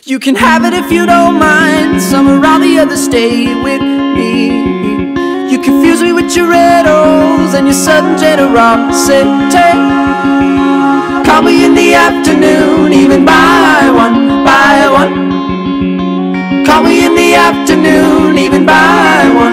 You can have it if you don't mind. Some or all the others stay with me. You confuse me with your riddles and your sudden generosity. Call me in the afternoon, even by one, by one. Call me in the afternoon, even by one.